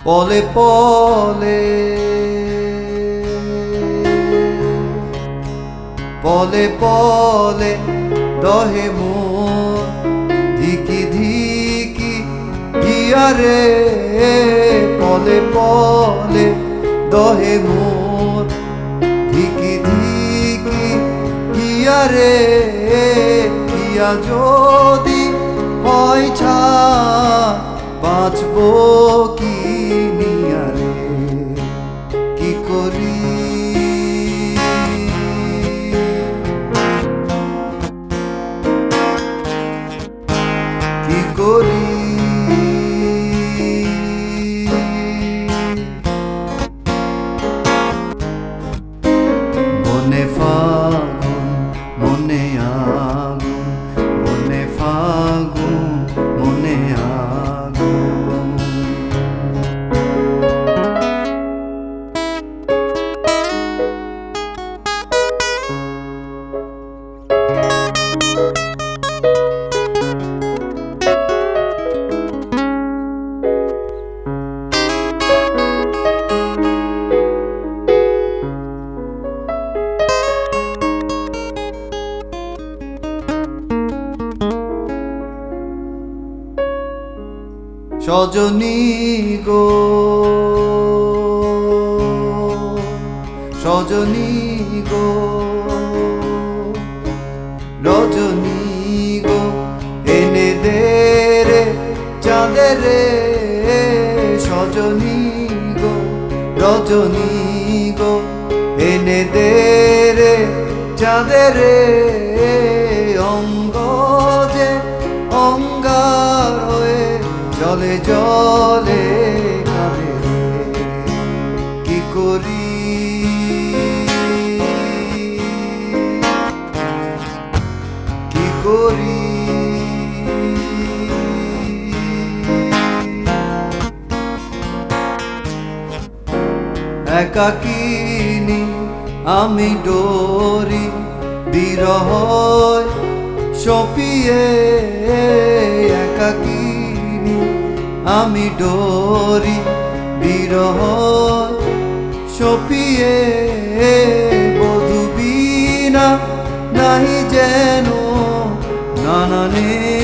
পলে পলে পলে পলে দহে মোর ধিকি ধিকি হিয়ারে পলে পলে দহে মোর ধিকি ধিকি হিয়ারে হিয়া যদি হয় ছা বাঁচবো কি নিয়ারে কি করি কি করি মনে ফাগুন মনে আগুন মনে ফাগুন মনে আগুন সজনী গো সজনী গো রজনী গো এনে দে রে চাঁদে রে সজনী গো রজনী গো এনে দে রে চাঁদে রে অঙ্গ যে অঙ্গার হয়ে জলে জলে কাঁদে কি করি কি করি একাকিনী আমি ডরি বিরহ সপিয়ে একাকিনী আমি ডরি বিরহ সপিয়ে বধূ বিনা নাহি যেন নানানে